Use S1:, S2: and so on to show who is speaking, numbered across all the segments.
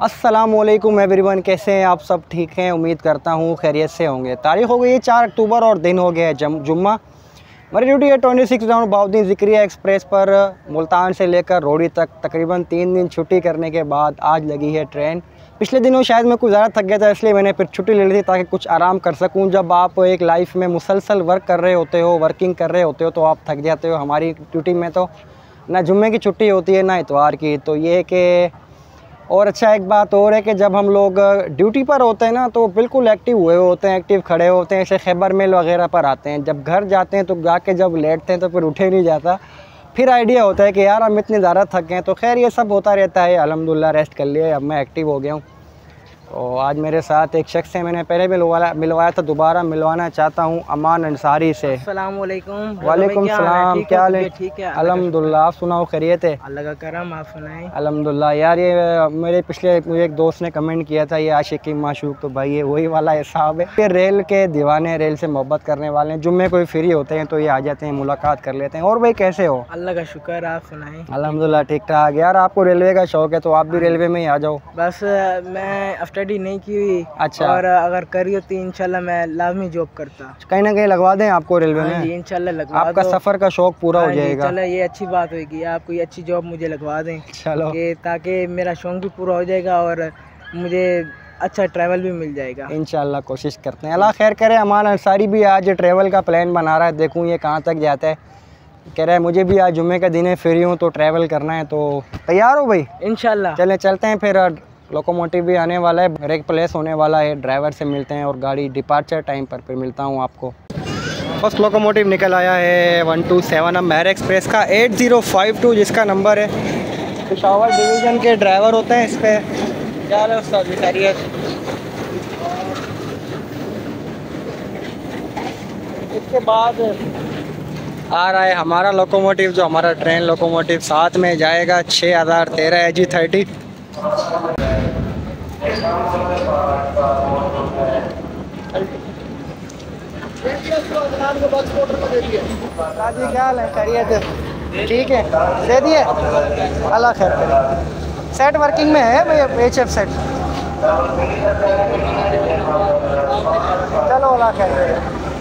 S1: अस्सलामुअलैकुम एवरीवन, कैसे हैं आप सब? ठीक हैं, उम्मीद करता हूँ खैरियत से होंगे। तारीख़ हो गई है 4 अक्टूबर और दिन हो गया है जुम्मा। हमारी ड्यूटी है 26 राउंड बाउद्दीन ज़िक्रिया एक्सप्रेस पर मुल्तान से लेकर रोड़ी तक तकरीबन 3 दिन छुट्टी करने के बाद आज लगी है ट्रेन। पिछले दिनों शायद मैं कुछ ज़्यादा थक गया था, इसलिए मैंने फिर छुट्टी ले ली थी ताकि कुछ आराम कर सकूं। जब आप एक लाइफ में मुसलसल वर्क कर रहे होते हो, वर्किंग कर रहे होते हो, तो आप थक जाते हो। हमारी ड्यूटी में तो ना जुम्मे की छुट्टी होती है ना इतवार की। तो ये कि और अच्छा एक बात और है कि जब हम लोग ड्यूटी पर होते हैं ना तो बिल्कुल एक्टिव हुए होते हैं, एक्टिव खड़े होते हैं, ऐसे खैबर मेल वगैरह पर आते हैं। जब घर जाते हैं तो जाके जब लेटते हैं तो फिर उठे नहीं जाता। फिर आइडिया होता है कि यार हम इतने ज़्यादा थक गए। तो खैर ये सब होता रहता है, अल्हम्दुलिल्लाह रेस्ट कर लिया, अब मैं एक्टिव हो गया हूँ। और आज मेरे साथ एक शख्स है, मैंने पहले मिलवाया था, दोबारा मिलवाना चाहता हूँ, अमान अंसारी से।
S2: अस्सलाम वालेकुम।
S1: वालेकुम सलाम, क्या हाल है?
S2: ठीक है
S1: अल्हम्दुलिल्लाह, आप सुनाओ, खैरियत है?
S2: अल्लाह का करम, आप सुनाएं।
S1: अल्हम्दुलिल्लाह। यार ये मेरे पिछले मुझे एक दोस्त ने कमेंट किया था, ये आशिकी माशूक, तो भाई ये वही वाला हिसाब है। ये रेल के दीवाने, रेल से मोहब्बत करने वाले हैं। जुम्मे कोई फ्री होते हैं तो ये आ जाते हैं, मुलाकात कर लेते हैं। और भाई कैसे हो?
S2: अल्लाह का शुक्र, आप सुनाएं।
S1: अल्हम्दुलिल्लाह ठीक ठाक। यार आपको रेलवे का शौक है तो आप भी रेलवे में ही आ जाओ।
S2: बस मैं स्टडी नहीं की हुई।
S1: अच्छा।
S2: और अगर करी होती इंशाल्लाह मैं लाजमी जॉब करता।
S1: कहीं ना कहीं लगवा दें आपको रेलवे में?
S2: जी इंशाल्लाह लगवा
S1: आपका
S2: दो।
S1: सफ़र का शौक पूरा हो जाएगा।
S2: चलो ये अच्छी बात होगी, आप कोई अच्छी जॉब मुझे लगवा दें।
S1: चलो
S2: ताकि मेरा शौक भी पूरा हो जाएगा और मुझे अच्छा ट्रैवल भी मिल जाएगा।
S1: इंशाल्लाह कोशिश करते हैं, अल्लाह खैर करे। अमान अंसारी भी आज ट्रैवल का प्लान बना रहा है, देखूँ ये कहाँ तक जाता है। कह रहा है मुझे भी आज जुम्मे का दिन है, फ्री हूँ तो ट्रैवल करना है। तो तैयार हो भाई? इंशाल्लाह। चलें चलते हैं फिर। लोकोमोटिव भी आने वाला है, ब्रेक प्लेस होने वाला है, ड्राइवर से मिलते हैं और गाड़ी डिपार्चर टाइम पर फिर मिलता हूँ आपको। फर्स्ट लोकोमोटिव निकल आया है 127 मेहर एक्सप्रेस का 8052 जिसका नंबर है। पेशावर डिवीज़न के ड्राइवर होते हैं इस पर। क्या है उस्ताद, खैरियत? इसके बाद आ रहा है हमारा लोकोमोटिव, जो हमारा ट्रेन लोकोमोटिव साथ में जाएगा 6013 AG30। क्या हाल है, खैरियत है? ठीक है, दे दिए, अल्लाह खैर करे। सेट वर्किंग में है भैया, HF सेट। चलो अल्लाह खैर करे।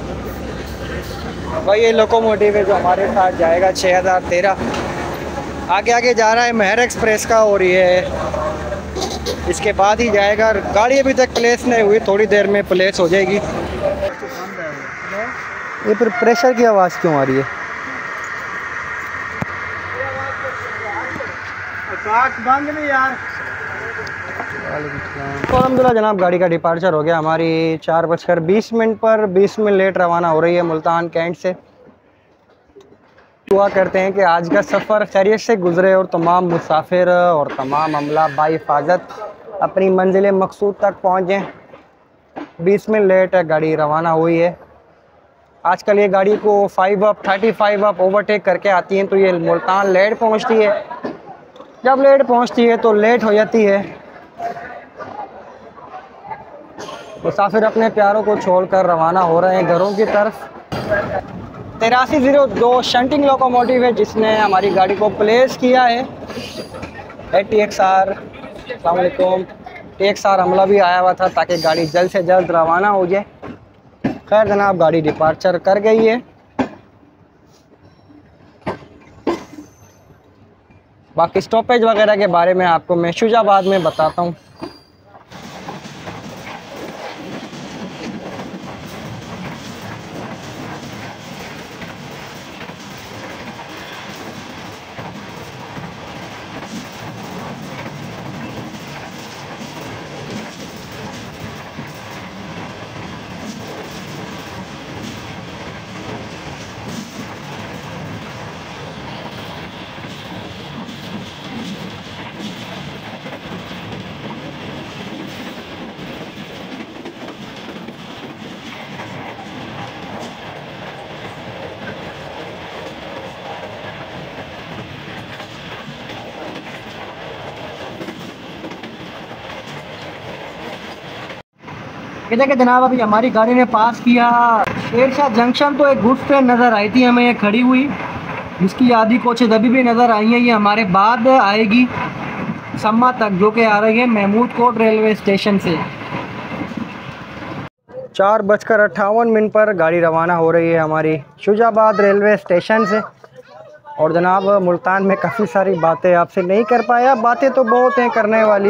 S1: भाई ये लोकोमोटिव है जो हमारे साथ जाएगा 6013। आगे आगे जा रहा है मेहर एक्सप्रेस का और ये इसके बाद ही जाएगा। गाड़ी अभी तक प्लेस नहीं हुई, थोड़ी देर में प्लेस हो जाएगी। ये फिर प्रेशर की आवाज़ क्यों आ रही है? बंद नहीं यार। तो अलहमदुलिल्लाह जनाब, गाड़ी का डिपार्चर हो गया। हमारी 4:20 पर 20 मिनट लेट रवाना हो रही है मुल्तान कैंट से। दुआ करते हैं कि आज का सफ़र खैरियत से गुजरे और तमाम मुसाफिर और तमाम अमला बाहिफाजत अपनी मंजिल मकसूद तक पहुँचें। 20 मिनट लेट है गाड़ी रवाना हुई है। आजकल ये गाड़ी को 35 अप ओवरटेक करके आती हैं तो ये मुल्तान लेट पहुंचती है। जब लेट पहुंचती है तो लेट हो जाती है। मुसाफिर अपने प्यारों को छोड़कर रवाना हो रहे हैं घरों की तरफ। 8302 शंटिंग लोकोमोटिव है जिसने हमारी गाड़ी को प्लेस किया है। TXR, अस्सलाम वालेकुम। TXR हमला भी आया हुआ था ताकि गाड़ी जल्द से जल्द रवाना हो जाए। खैर जनाब, गाड़ी डिपार्चर कर गई है। बाकी स्टॉपेज वगैरह के बारे में आपको मैं शुजाबाद में बताता हूँ। देखिए जनाब, अभी हमारी गाड़ी ने पास किया शेरशाह जंक्शन। तो एक गुड्स ट्रेन नज़र आई थी हमें ये खड़ी हुई, जिसकी आधी कोचेज अभी भी नज़र आई हैं, ये हमारे बाद आएगी। सम्मा तक, जो कि आ रही है महमूद कोट रेलवे स्टेशन से। 4:58 पर गाड़ी रवाना हो रही है हमारी शुजाबाद रेलवे स्टेशन से। और जनाब मुल्तान में काफ़ी सारी बातें आपसे नहीं कर पाया, बातें तो बहुत हैं करने वाली।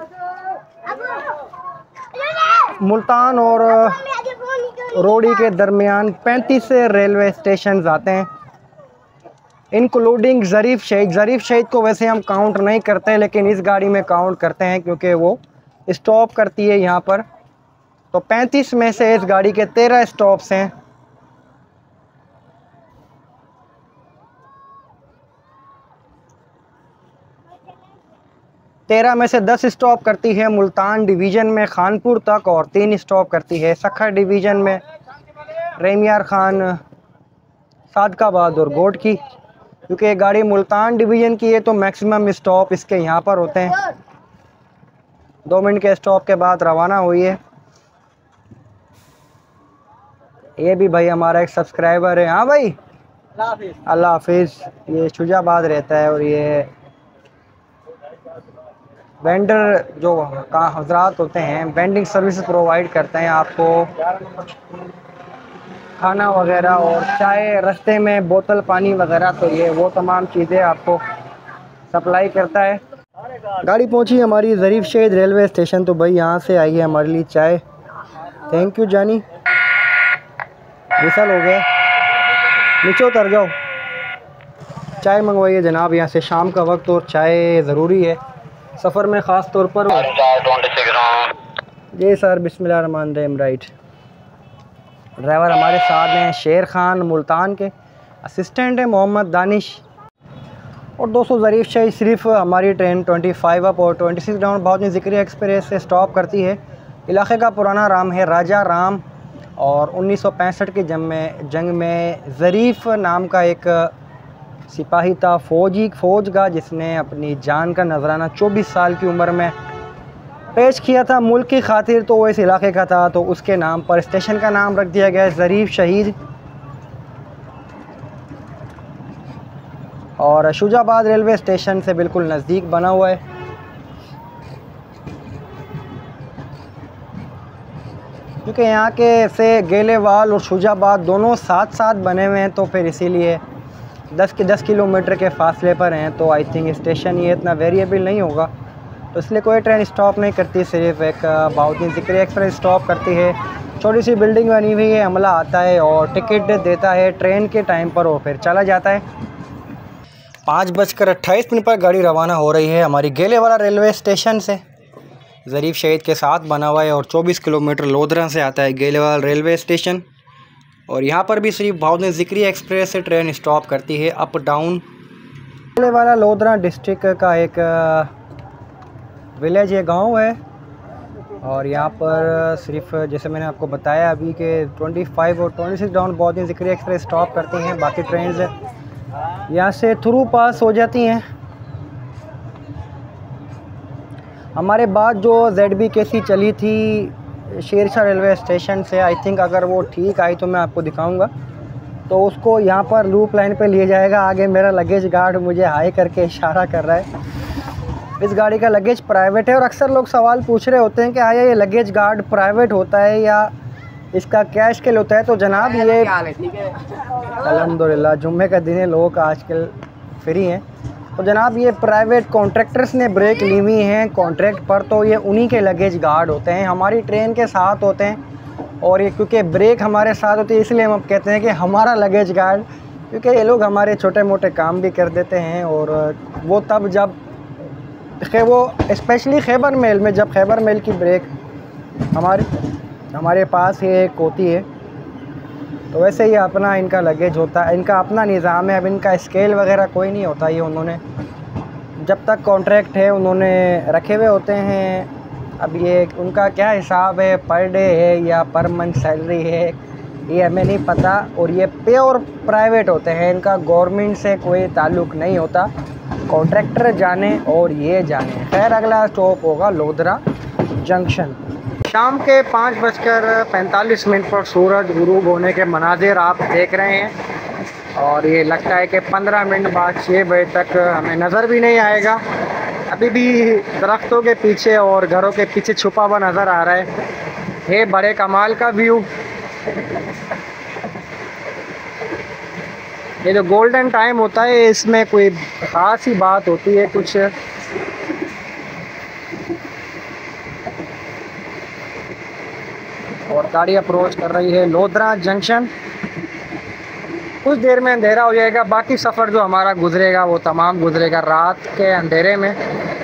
S1: मुल्तान और रोड़ी के दरमियान 35 रेलवे स्टेशन आते हैं, इंक्लूडिंग ज़रीफ़ शहीद। ज़रीफ़ शहीद को वैसे हम काउंट नहीं करते, लेकिन इस गाड़ी में काउंट करते हैं क्योंकि वो स्टॉप करती है यहाँ पर। तो 35 में से इस गाड़ी के 13 स्टॉप्स हैं। तेरह में से 10 स्टॉप करती है मुल्तान डिवीज़न में खानपुर तक, और 3 स्टॉप करती है सखर डिवीज़न में रेमियार खान, सादकाबाद और गोट की। क्योंकि ये गाड़ी मुल्तान डिवीज़न की है तो मैक्सिमम स्टॉप इसके यहाँ पर होते हैं। 2 मिनट के स्टॉप के बाद रवाना हुई है। ये भी भाई हमारा एक सब्सक्राइबर है। हाँ भाई, अल्लाह हाफिज़। ये शुजाबाद रहता है और ये वेंडर जो का हजरात होते हैं, वेंडिंग सर्विस प्रोवाइड करते हैं आपको, खाना वगैरह और चाय, रास्ते में बोतल पानी वगैरह, तो ये वो तमाम चीज़ें आपको सप्लाई करता है। गाड़ी पहुंची हमारी ज़रीफ़ शहीद रेलवे स्टेशन। तो भाई यहाँ से आई है हमारे लिए चाय। थैंक यू जानी। विसल हो गया, नीचे उतर जाओ। चाय मंगवाइए जनाब यहाँ से, शाम का वक्त और चाय ज़रूरी है सफ़र में ख़ास तौर पर। जी सर, बिस्मिल्लाहिर्रहमानिर्रहीम। राइट, ड्राइवर हमारे साथ हैं शेर खान, मुल्तान के। असिस्टेंट है मोहम्मद दानिश। और दोस्तों ज़रीफ़ शहीद सिर्फ हमारी ट्रेन 25 अप और 26 डाउन बहुत ज़िक्री एक्सप्रेस से स्टॉप करती है। इलाके का पुराना नाम है राजा राम, और 1965 की जंग में ज़रीफ़ नाम का एक सिपाही था, फ़ौज का, जिसने अपनी जान का नजराना 24 साल की उम्र में पेश किया था मुल्क की खातिर। तो वो इस इलाके का था, तो उसके नाम पर स्टेशन का नाम रख दिया गया ज़रीफ़ शहीद। और शुजाबाद रेलवे स्टेशन से बिल्कुल नज़दीक बना हुआ है। क्योंकि यहाँ के से गेलेवाल और शुजाबाद दोनों साथ साथ बने हुए हैं, तो फिर इसीलिए 10 किलोमीटर के फासले पर हैं। तो आई थिंक स्टेशन ये इतना वेरिएबल नहीं होगा, तो इसलिए कोई ट्रेन स्टॉप नहीं करती। सिर्फ एक बाउदीन ज़िक्री एक्सप्रेस स्टॉप करती है। छोटी सी बिल्डिंग बनी हुई है, अमला आता है और टिकट देता है ट्रेन के टाइम पर, वो फिर चला जाता है। 5:28 पर गाड़ी रवाना हो रही है हमारी गेलेवाला रेलवे स्टेशन से। ज़रीफ़ शहीद के साथ बना हुआ है और 24 किलोमीटर लोधरा से आता है गेलेवाला रेलवे स्टेशन। और यहाँ पर भी सिर्फ बाउदीन ज़िक्री एक्सप्रेस से ट्रेन स्टॉप करती है अप डाउन। गेलेवाला लोधरा डिस्ट्रिक्ट का एक विलेज है, गांव है। और यहाँ पर सिर्फ जैसे मैंने आपको बताया अभी कि 25 और 26 down Bahauddin Zikri express stop करती हैं। बाकी ट्रेन यहाँ से थ्रू पास हो जाती हैं। हमारे बाद जो ZBKC चली थी शेरशाह रेलवे स्टेशन से, आई थिंक अगर वो ठीक आई तो मैं आपको दिखाऊंगा। तो उसको यहाँ पर लूप लाइन पे लिए जाएगा। आगे मेरा लगेज गार्ड मुझे हाई करके इशारा कर रहा है। इस गाड़ी का लगेज प्राइवेट है, और अक्सर लोग सवाल पूछ रहे होते हैं कि आया ये लगेज गार्ड प्राइवेट होता है या इसका कैश के लिए होता है। तो जनाब ये अल्हम्दुलिल्लाह जुम्मे का दिन है, लोग आजकल फ्री हैं। तो जनाब ये प्राइवेट कॉन्ट्रैक्टर्स ने ब्रेक ली हुई हैं कॉन्ट्रैक्ट पर, तो ये उन्हीं के लगेज गार्ड होते हैं, हमारी ट्रेन के साथ होते हैं। और ये क्योंकि ब्रेक हमारे साथ होती है इसलिए हम अब कहते हैं कि हमारा लगेज गार्ड, क्योंकि ये लोग हमारे छोटे मोटे काम भी कर देते हैं। और वो तब जब वो स्पेशली खैबर मेल में, जब खैबर मेल की ब्रेक हमारे पास ही एक होती है, तो वैसे ही अपना इनका लगेज होता है, इनका अपना निज़ाम है। अब इनका स्केल वगैरह कोई नहीं होता, ये उन्होंने जब तक कॉन्ट्रैक्ट है उन्होंने रखे हुए होते हैं। अब ये उनका क्या हिसाब है, पर डे है या पर मंथ सैलरी है, ये हमें नहीं पता। और ये प्योर प्राइवेट होते हैं, इनका गवर्नमेंट से कोई ताल्लुक़ नहीं होता। कॉन्ट्रैक्टर जाने और ये जाने। खैर अगला स्टॉप होगा लोधरा जंक्शन। शाम के 5:45 पर सूरज गुरूब होने के मनाजिर आप देख रहे हैं। और ये लगता है कि 15 मिनट बाद 6 बजे तक हमें नज़र भी नहीं आएगा। अभी भी दरख्तों के पीछे और घरों के पीछे छुपा हुआ नज़र आ रहा है बड़े कमाल का व्यू। ये जो गोल्डन टाइम होता है इसमें कोई ख़ास ही बात होती है कुछ। और गाड़ी अप्रोच कर रही है लोधरा जंक्शन। कुछ देर में अंधेरा हो जाएगा, बाकी सफ़र जो हमारा गुजरेगा वो तमाम गुजरेगा रात के अंधेरे में।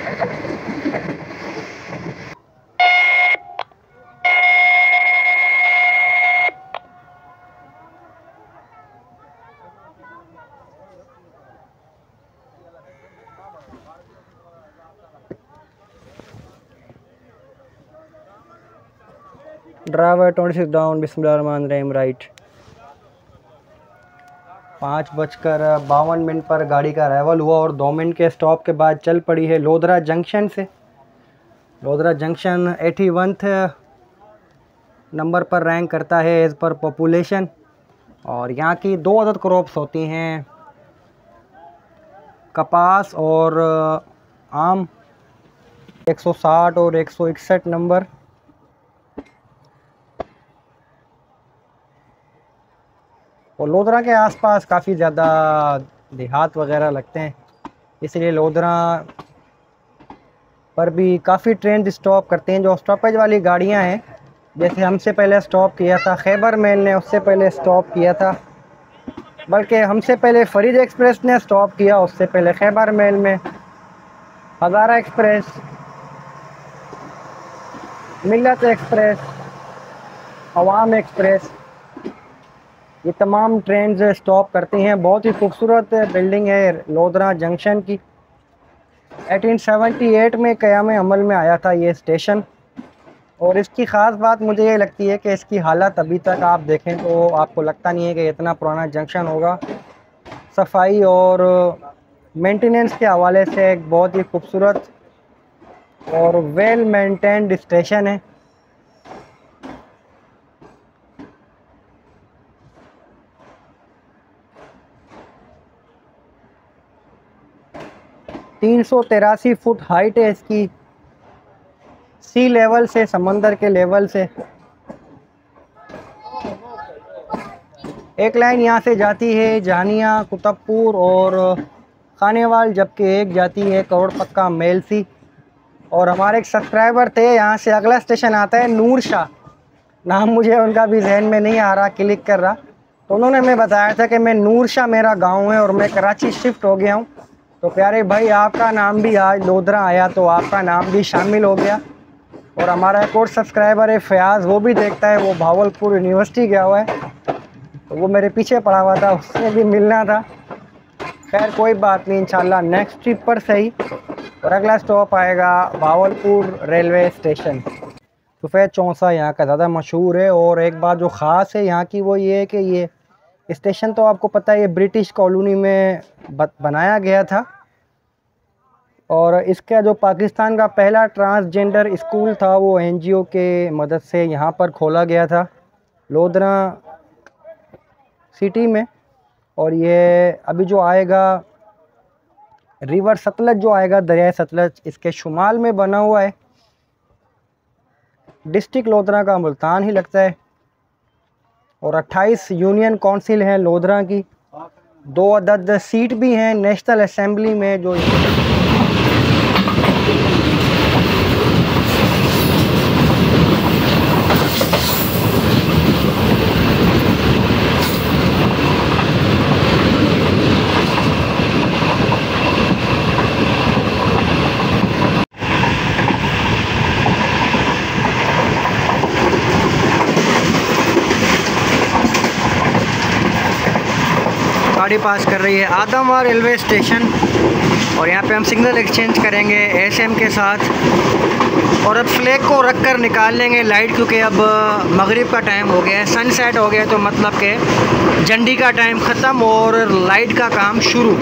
S1: ड्राइवर 26 डाउन, बिस्मिल्लाहिर्रहमानिर्रहीम राइट। 5:52 पर गाड़ी का अराइवल हुआ और 2 मिनट के स्टॉप के बाद चल पड़ी है लोधरा जंक्शन से। लोधरा जंक्शन 81 नंबर पर रैंक करता है एज़ पर पॉपुलेशन। और यहाँ की 2 अदद क्रॉप्स होती हैं, कपास और आम। 160 और 161 नंबर। और लोधरा के आसपास काफ़ी ज़्यादा देहात वगैरह लगते हैं, इसलिए लोधरा पर भी काफ़ी ट्रेन स्टॉप करते हैं। जो स्टॉपेज वाली गाड़ियां हैं, जैसे हमसे पहले स्टॉप किया था खैबर मेल ने, उससे पहले स्टॉप किया था, बल्कि हमसे पहले फरीद एक्सप्रेस ने स्टॉप किया, उससे पहले खैबर मेल में Hazara express, Millat express, Awam express, ये तमाम ट्रेन स्टॉप करती हैं। बहुत ही खूबसूरत बिल्डिंग है लोधरा जंक्शन की। 1878 में क़याम अमल में आया था ये स्टेशन। और इसकी ख़ास बात मुझे ये लगती है कि इसकी हालत अभी तक आप देखें तो आपको लगता नहीं है कि इतना पुराना जंक्शन होगा। सफाई और मेंटेनेंस के हवाले से एक बहुत ही खूबसूरत और वेल मेंटेन्ड स्टेशन है। (383 फुट हाइट है इसकी, सी लेवल से, समंदर के लेवल से। एक लाइन यहाँ से जाती है जानिया, कुतुबपुर और खानेवाल, जबकि एक जाती है करोड़ पक्का मेलसी। और हमारे एक सब्सक्राइबर थे, यहाँ से अगला स्टेशन आता है नूर शाह, नाम मुझे उनका भी जहन में नहीं आ रहा, क्लिक कर रहा, तो उन्होंने हमें बताया था कि मैं नूर शाह मेरा गांव है और मैं कराची शिफ्ट हो गया हूँ। तो प्यारे भाई, आपका नाम भी आज लोधरा आया तो आपका नाम भी शामिल हो गया। और हमारा एक और सब्सक्राइबर है फयाज़, वो भी देखता है, वो भावलपुर यूनिवर्सिटी गया हुआ है, तो वो मेरे पीछे पड़ा हुआ था, उससे भी मिलना था। खैर कोई बात नहीं, इंशाल्लाह नेक्स्ट ट्रिप पर सही। और अगला स्टॉप आएगा भावलपुर रेलवे स्टेशन। सफ़ेद चौंसा यहाँ का ज़्यादा मशहूर है। और एक बात जो ख़ास है यहाँ की वो ये है कि ये स्टेशन तो आपको पता है ये ब्रिटिश कॉलोनी में बनाया गया था। और इसका जो पाकिस्तान का पहला ट्रांसजेंडर स्कूल था वो एनजीओ के मदद से यहाँ पर खोला गया था लोधरा सिटी में। और ये अभी जो आएगा रिवर सतलज, जो आएगा दरिया सतलज, इसके शुमाल में बना हुआ है। डिस्ट्रिक्ट लोधरा का मुल्तान ही लगता है। और 28 यूनियन काउंसिल हैं लोधरा की, 2 अदद सीट भी हैं नेशनल असेंबली में। जो गाड़ी पास कर रही है आदमवार रेलवे स्टेशन। और यहाँ पे हम सिग्नल एक्सचेंज करेंगे एसएम के साथ। और अब फ्लैग को रख कर निकाल लेंगे लाइट, क्योंकि अब मगरिब का टाइम हो गया है, सनसेट हो गया, तो मतलब कि झंडी का टाइम ख़त्म और लाइट का काम शुरू।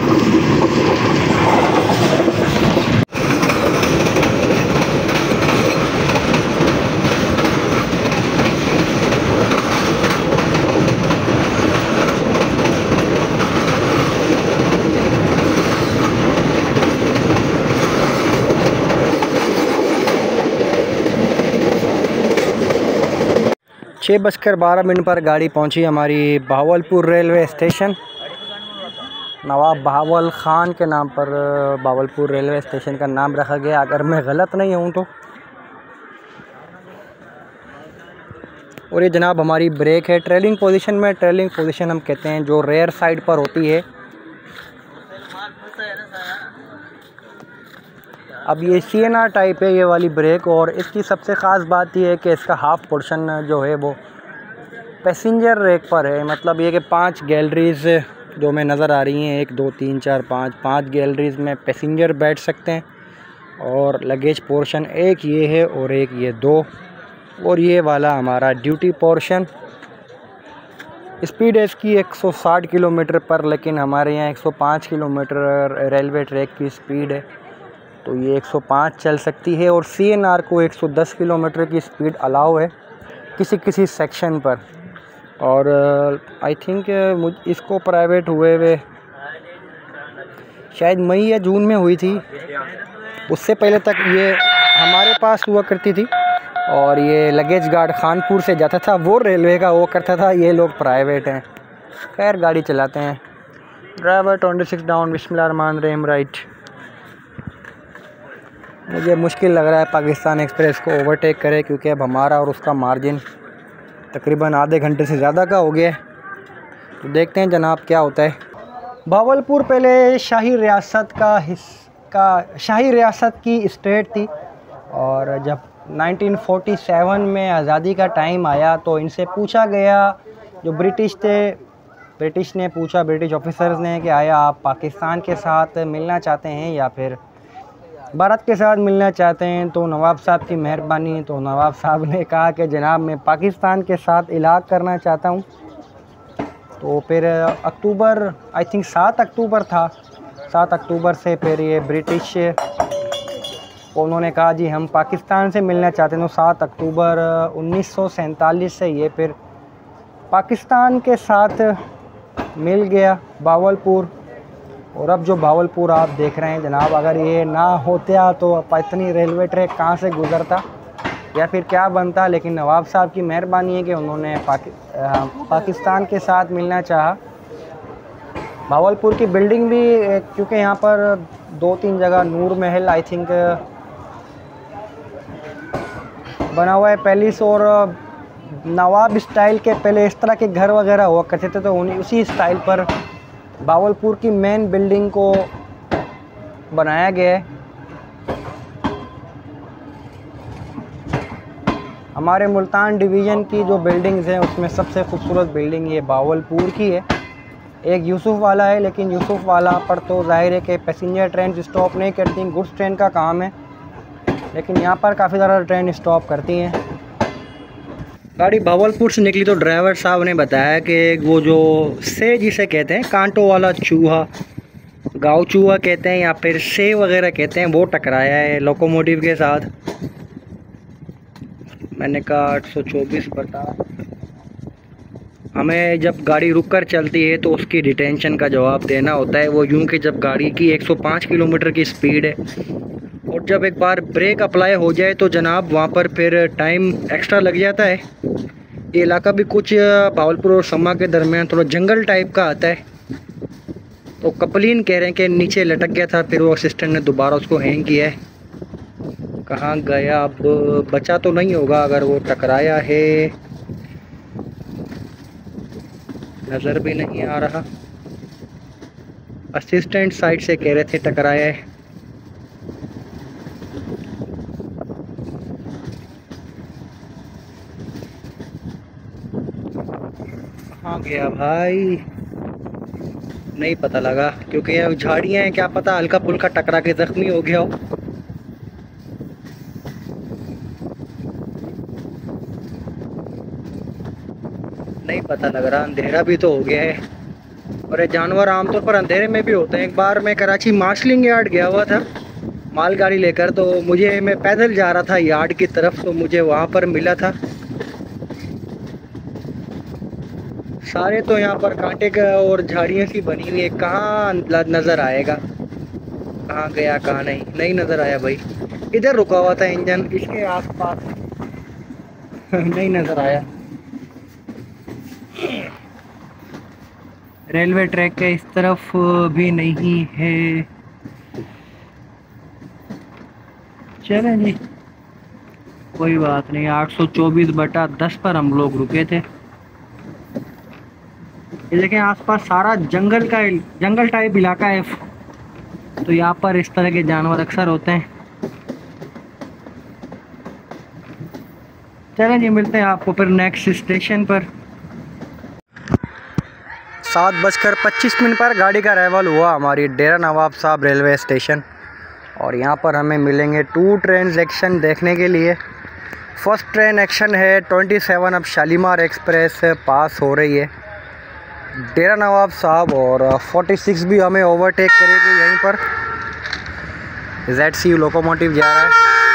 S1: 6:12 पर गाड़ी पहुंची हमारी बहावलपुर रेलवे स्टेशन। नवाब बहावल ख़ान के नाम पर बहावलपुर रेलवे स्टेशन का नाम रखा गया, अगर मैं गलत नहीं हूं तो। और ये जनाब हमारी ब्रेक है ट्रेलिंग पोजीशन में। ट्रेलिंग पोजीशन हम कहते हैं जो रेयर साइड पर होती है। अब ये CNR टाइप है ये वाली ब्रेक, और इसकी सबसे ख़ास बात ये है कि इसका हाफ़ पोर्शन जो है वो पैसेंजर रेक पर है। मतलब ये कि 5 गैलरीज़ जो में नज़र आ रही हैं, 1 2 3 4 5 गैलरीज़ में पैसेंजर बैठ सकते हैं। और लगेज पोर्शन एक ये है और एक ये 2, और ये वाला हमारा ड्यूटी पोर्शन। स्पीड है इसकी 160 किलोमीटर पर, लेकिन हमारे यहाँ 105 किलोमीटर रेलवे ट्रैक की स्पीड है, तो ये 105 चल सकती है। और CNR को 110 किलोमीटर की स्पीड अलाउ है किसी किसी सेक्शन पर। और आई थिंक इसको प्राइवेट हुए शायद मई या जून में हुई थी, उससे पहले तक ये हमारे पास हुआ करती थी। और ये लगेज गार्ड खानपुर से जाता था, वो रेलवे का वो करता था, ये लोग प्राइवेट हैं। खैर गाड़ी चलाते हैं। ड्राइवर 26 डाउन, बिस्मिल्लाहिर्रहमानिर्रहीम राइट। मुझे मुश्किल लग रहा है पाकिस्तान एक्सप्रेस को ओवरटेक करे, क्योंकि अब हमारा और उसका मार्जिन तकरीबन आधे घंटे से ज़्यादा का हो गया है। तो देखते हैं जनाब क्या होता है। बहावलपुर पहले शाही रियासत की स्टेट थी, और जब 1947 में आज़ादी का टाइम आया तो इनसे पूछा गया, जो ब्रिटिश थे, ब्रिटिश ने पूछा ब्रिटिश ऑफिसर्स ने कि आया आप पाकिस्तान के साथ मिलना चाहते हैं या फिर भारत के साथ मिलना चाहते हैं। तो नवाब साहब की मेहरबानी, तो नवाब साहब ने कहा कि जनाब मैं पाकिस्तान के साथ इलाक़ करना चाहता हूँ। तो फिर अक्टूबर आई थिंक 7 अक्टूबर था, 7 अक्टूबर से फिर ये ब्रिटिश उन्होंने कहा जी हम पाकिस्तान से मिलना चाहते हैं। तो 7 अक्टूबर 1947 से ये फिर पाकिस्तान के साथ मिल गया बहावलपुर। और अब जो बहावलपुर आप देख रहे हैं जनाब, अगर ये ना होता तो इतनी रेलवे ट्रैक कहाँ से गुज़रता या फिर क्या बनता। लेकिन नवाब साहब की मेहरबानी है कि उन्होंने पाकिस्तान के साथ मिलना चाहा। बहावलपुर की बिल्डिंग भी, क्योंकि यहाँ पर 2-3 जगह नूर महल आई थिंक बना हुआ है पैलेस, और नवाब स्टाइल के पहले इस तरह के घर वगैरह हुआ करते थे, तो उसी स्टाइल पर बहावलपुर की मेन बिल्डिंग को बनाया गया है। हमारे मुल्तान डिवीज़न की जो बिल्डिंग्स हैं उसमें सबसे खूबसूरत बिल्डिंग ये बहावलपुर की है। एक यूसुफ वाला है, लेकिन यूसुफ वाला पर तो ज़ाहिर है कि पैसेंजर ट्रेन स्टॉप नहीं करती, गुड्स ट्रेन का काम है। लेकिन यहाँ पर काफ़ी ज़्यादा ट्रेन स्टॉप करती हैं। गाड़ी बहावलपुर से निकली तो ड्राइवर साहब ने बताया कि वो जो से जिसे कहते हैं कांटों वाला चूहा, गाँव चूहा कहते हैं या फिर से वगैरह कहते हैं, वो टकराया है लोकोमोटिव के साथ। मैंने कहा 824 बता। हमें जब गाड़ी रुक कर चलती है तो उसकी डिटेंशन का जवाब देना होता है। वो यूं कि जब गाड़ी की 105 किलोमीटर की स्पीड है और जब एक बार ब्रेक अप्लाई हो जाए तो जनाब वहाँ पर फिर टाइम एक्स्ट्रा लग जाता है। ये इलाका भी कुछ बहावलपुर और सम्मा के दरमियान थोड़ा जंगल टाइप का आता है। तो कपलीन कह रहे हैं कि नीचे लटक गया था, फिर वो असिस्टेंट ने दोबारा उसको हैंग किया है। कहाँ गया, अब बचा तो नहीं होगा अगर वो टकराया है, नज़र भी नहीं आ रहा। असिस्टेंट साइड से कह रहे थे टकराया है। कहाँ गया भाई, नहीं पता लगा, क्योंकि ये झाड़ियाँ हैं, क्या पता हल्का फुल्का टकरा के ज़ख्मी हो गया हो। नहीं पता लग रहा, अंधेरा भी तो हो गया है। और ये जानवर आमतौर पर अंधेरे में भी होते हैं। एक बार मैं कराची मार्शलिंग यार्ड गया हुआ था मालगाड़ी लेकर, तो मैं पैदल जा रहा था यार्ड की तरफ, तो मुझे वहाँ पर मिला था। सारे तो यहाँ पर कांटे का और झाड़ियाँ सी बनी हुई है, कहाँ नज़र आएगा, कहाँ गया कहाँ नहीं नज़र आया भाई। इधर रुका हुआ था इंजन, इसके आसपास नहीं नज़र आया। रेलवे ट्रैक के इस तरफ भी नहीं है। चलें जी, कोई बात नहीं। 824/10 पर हम लोग रुके थे। ये देखें आसपास सारा जंगल टाइप इलाका है, तो यहाँ पर इस तरह के जानवर अक्सर होते हैं। चलें जी, मिलते हैं आपको फिर नेक्स्ट स्टेशन पर। 7:25 पर गाड़ी का अराइवल हुआ हमारी डेरा नवाब साहब रेलवे स्टेशन, और यहाँ पर हमें मिलेंगे 2 ट्रेन एक्शन देखने के लिए। फर्स्ट ट्रेन एक्शन है 27, अब शालीमार एक्सप्रेस पास हो रही है डेरा नवाब साहब, और 46 भी हमें ओवरटेक करेगी यहीं पर। ZCU लोकोमोटिव जा रहा है।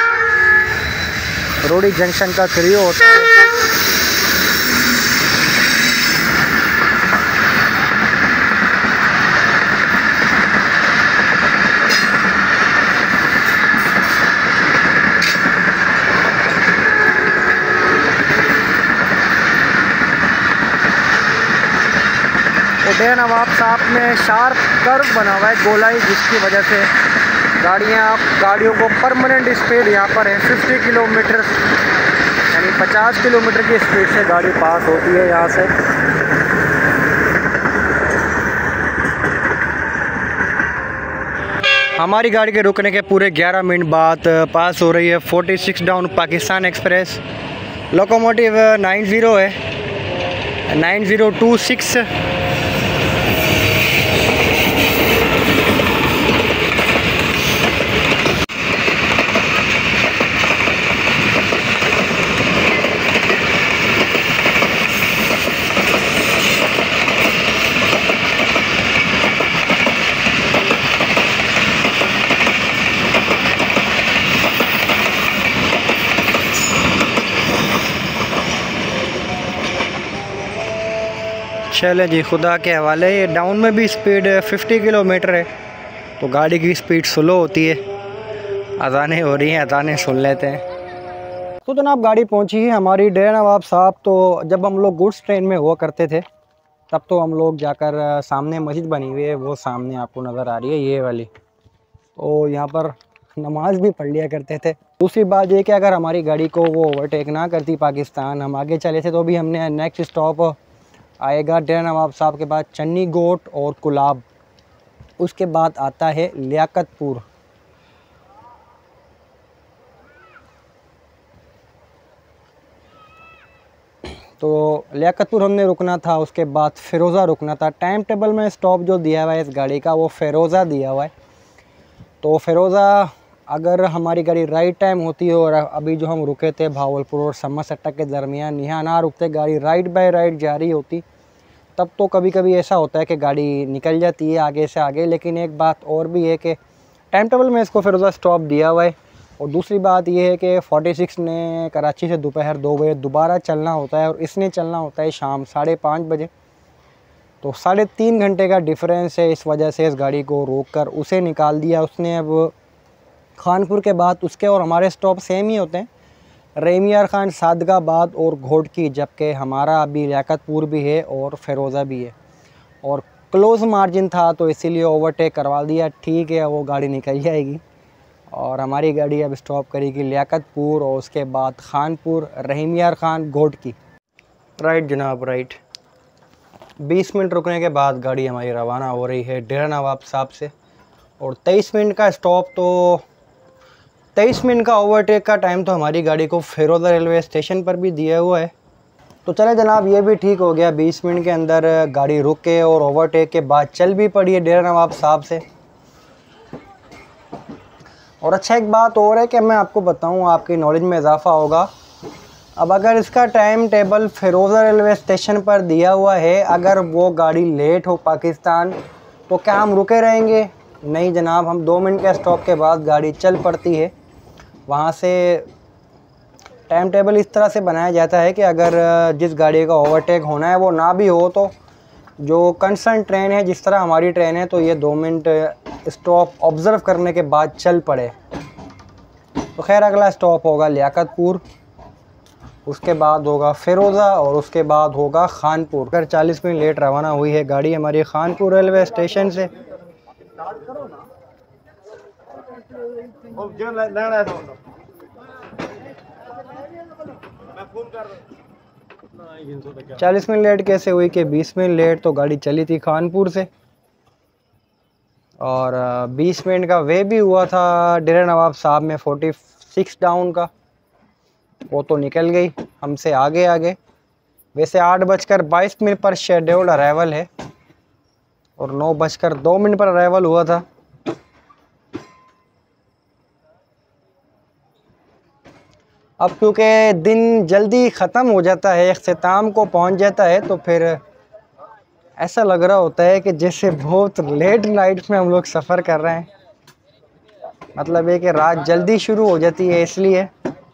S1: रोडी जंक्शन का क्रियो होता है। डेरा नवाब साहब में शार्प कर्व बना हुआ है, गोलाई, जिसकी वजह से गाड़ियों को परमानेंट स्पीड यहाँ पर है 50 किलोमीटर, यानी 50 किलोमीटर की स्पीड से गाड़ी पास होती है यहाँ से। हमारी गाड़ी के रुकने के पूरे 11 मिनट बाद पास हो रही है 46 डाउन पाकिस्तान एक्सप्रेस। लोकोमोटिव 90 है, 9026। चलें जी, खुदा के हवाले। ये डाउन में भी स्पीड 50 किलोमीटर है, तो गाड़ी की स्पीड स्लो होती है। अज़ानें हो रही हैं, अज़ानें सुन लेते हैं। तो जनाब गाड़ी पहुंची है हमारी डेरा नवाब साहब। तो जब हम लोग गुड्स ट्रेन में हुआ करते थे तब तो हम लोग जाकर सामने मस्जिद बनी हुई है, वो सामने आपको नज़र आ रही है ये वाली, तो यहाँ पर नमाज भी पढ़ लिया करते थे। दूसरी बात ये कि अगर हमारी गाड़ी को वो ओवरटेक ना करती पाकिस्तान, हम आगे चले थे, तो भी हमने नेक्स्ट स्टॉप आएगा डेरा नवाब साहब के बाद चन्नी गोट और कुलाब, उसके बाद आता है लियाकतपुर। तो लियाकतपुर हमने रुकना था, उसके बाद फ़िरोज़ा रुकना था। टाइम टेबल में स्टॉप जो दिया हुआ है इस गाड़ी का वो फ़िरोज़ा दिया हुआ है। तो फ़िरोज़ा अगर हमारी गाड़ी राइट टाइम होती है, और अभी जो हम रुके थे भावलपुर और समरसट्टा के दरमियान, यहाँ ना रुकते, गाड़ी राइट बाय राइट जा रही होती, तब तो कभी कभी ऐसा होता है कि गाड़ी निकल जाती है आगे से आगे। लेकिन एक बात और भी है कि टाइम टेबल में इसको फ़िरोज़ा स्टॉप दिया हुआ है। और दूसरी बात यह है कि 46 ने कराची से दोपहर 2 बजे दोबारा चलना होता है, और इसने चलना होता है शाम 5:30 बजे। तो 3.5 घंटे का डिफरेंस है, इस वजह से इस गाड़ी को रोककर उसे निकाल दिया उसने। अब खानपुर के बाद उसके और हमारे स्टॉप सेम ही होते हैं, रेमियार खान, सादगाबाद और घोटकी, जबकि हमारा अभी लियाकतपुर भी है और फ़िरोज़ा भी है। और क्लोज़ मार्जिन था तो इसीलिए ओवरटेक करवा दिया। ठीक है, वो गाड़ी निकल जाएगी और हमारी गाड़ी अब स्टॉप करेगी लियाकतपुर और उसके बाद खानपुर, रहीमियार खान, घोटकी। राइट जनाब, राइट। 20 मिनट रुकने के बाद गाड़ी हमारी रवाना हो रही है डेरा नवाब साहब से, और 23 मिनट का स्टॉप, तो 23 मिनट का ओवरटेक का टाइम तो हमारी गाड़ी को फ़िरोज़ा रेलवे स्टेशन पर भी दिया हुआ है। तो चले जनाब, ये भी ठीक हो गया। 20 मिनट के अंदर गाड़ी रुक के और ओवरटेक के बाद चल भी पड़ी है डेरा नवाब साहब से। और अच्छा, एक बात और है कि मैं आपको बताऊं, आपकी नॉलेज में इजाफा होगा। अब अगर इसका time table Feroza railway station पर दिया हुआ है, अगर वो गाड़ी लेट हो पाकिस्तान, तो क्या हम रुके रहेंगे? नहीं जनाब, हम 2 मिनट के स्टॉप के बाद गाड़ी चल पड़ती है। वहाँ से टाइम टेबल इस तरह से बनाया जाता है कि अगर जिस गाड़ी का ओवरटेक होना है वो ना भी हो, तो जो कंसर्न ट्रेन है, जिस तरह हमारी ट्रेन है, तो ये 2 मिनट स्टॉप ऑब्ज़र्व करने के बाद चल पड़े। तो खैर, अगला स्टॉप होगा लियाकतपुर। उसके बाद होगा फिरोज़ा और उसके बाद होगा खानपुर। अगर 40 मिनट लेट रवाना हुई है गाड़ी हमारी खानपुर रेलवे स्टेशन से। चालीस मिनट लेट कैसे हुई कि 20 मिनट लेट तो गाड़ी चली थी खानपुर से, और 20 मिनट का वे भी हुआ था डेरा नवाब साहब में 46 डाउन का, वो तो निकल गई हमसे आगे आगे। वैसे 8:22 पर शेड्यूल्ड अराइवल है और 9:02 पर अराइवल हुआ था। अब क्योंकि दिन जल्दी ख़त्म हो जाता है, इख्तिताम को पहुंच जाता है, तो फिर ऐसा लग रहा होता है कि जैसे बहुत लेट नाइट में हम लोग सफ़र कर रहे हैं। मतलब है कि रात जल्दी शुरू हो जाती है इसलिए।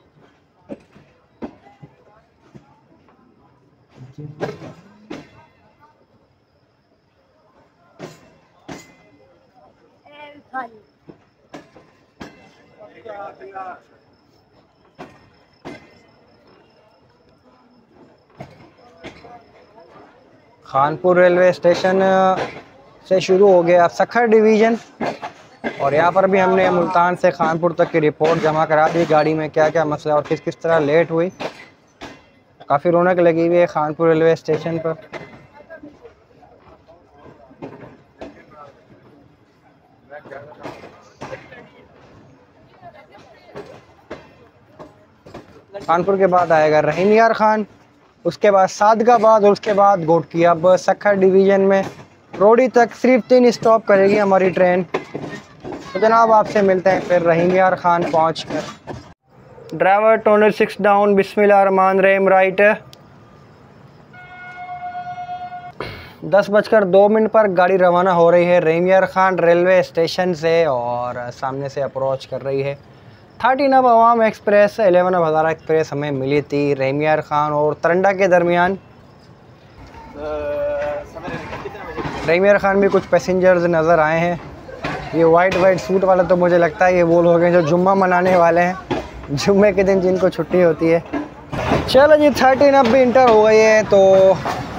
S1: खानपुर रेलवे स्टेशन से शुरू हो गया सखर डिवीज़न, और यहाँ पर भी हमने मुल्तान से खानपुर तक की रिपोर्ट जमा करा दी, गाड़ी में क्या क्या मसला और किस किस तरह लेट हुई। काफ़ी रौनक लगी हुई है खानपुर रेलवे स्टेशन पर। खानपुर के बाद आएगा रहीम यार खान, उसके बाद सादगाबाद और उसके बाद घोटकी। अब सखर डिवीज़न में रोडी तक सिर्फ 3 स्टॉप करेगी हमारी ट्रेन। तो जनाब आपसे मिलते हैं फिर रहीम यार खान पहुँच कर। ड्राइवर 26 डाउन, बिस्मिल्लाहिर्रहमानिर्रहीम राइट। 10:02 पर गाड़ी रवाना हो रही है रहीम यार खान रेलवे स्टेशन से, और सामने से अप्रोच कर रही है 13 अब अवाम एक्सप्रेस। 11 अब हज़ारा एक्सप्रेस हमें मिली थी रहीम यार खान और तरंडा के दरमियान। रहीम यार खान भी कुछ पैसेंजर्स नज़र आए हैं। ये वाइट सूट वाला तो मुझे लगता है ये वो लोग हैं जो जुम्मा मनाने वाले हैं, जुम्मे के दिन जिनको छुट्टी होती है। चलो जी 13 अब भी इंटर हो गई है, तो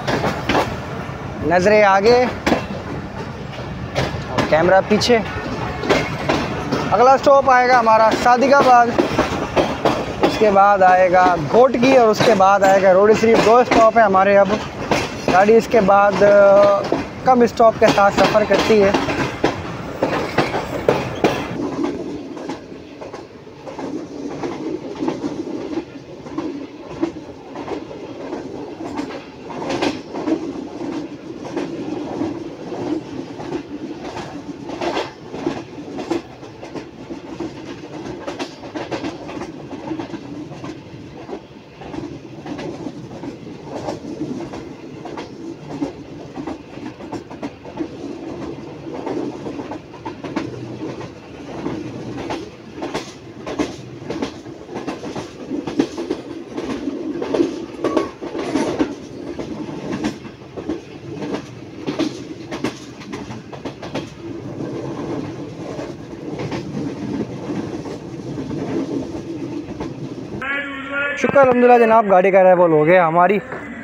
S1: नज़रें आगे और कैमरा पीछे। अगला स्टॉप आएगा हमारा सादिकाबाद, उसके बाद आएगा घोटकी और उसके बाद आएगा रोडी। सिर्फ 2 स्टॉप है हमारे। अब गाड़ी इसके बाद कम स्टॉप के साथ सफ़र करती है। शुक्र अल्हम्दुलिल्लाह जनाब, गाड़ी का अराइवल हो गया हमारी।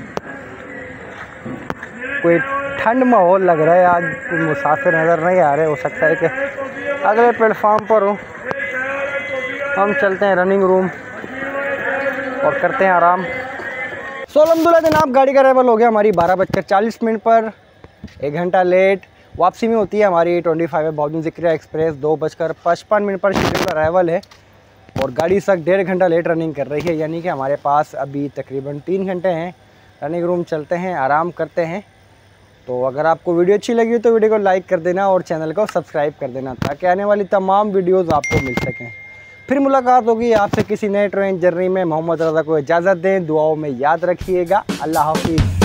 S1: कोई ठंड माहौल लग रहा है आज, मुसाफिर नज़र नहीं आ रहे। हो सकता है कि अगले प्लेटफार्म पर हो। हम चलते हैं रनिंग रूम और करते हैं आराम। सो अल्हम्दुलिल्लाह जनाब, गाड़ी का अराइवल हो गया हमारी 12:40 पर। 1 घंटा लेट वापसी में होती है हमारी 25 बहाउद्दीन ज़िक्रिया एक्सप्रेस। 2:55 पर शेड्यूल अराइवल है और गाड़ी तक 1.5 घंटा लेट रनिंग कर रही है, यानी कि हमारे पास अभी तकरीबन 3 घंटे हैं। रनिंग रूम चलते हैं, आराम करते हैं। तो अगर आपको वीडियो अच्छी लगी हो तो वीडियो को लाइक कर देना और चैनल को सब्सक्राइब कर देना, ताकि आने वाली तमाम वीडियोज़ आपको मिल सकें। फिर मुलाकात होगी आपसे किसी नए ट्रेन जर्नी में। मोहम्मद रज़ा को इजाज़त दें, दुआओं में याद रखिएगा। अल्लाह हाफ़िज़।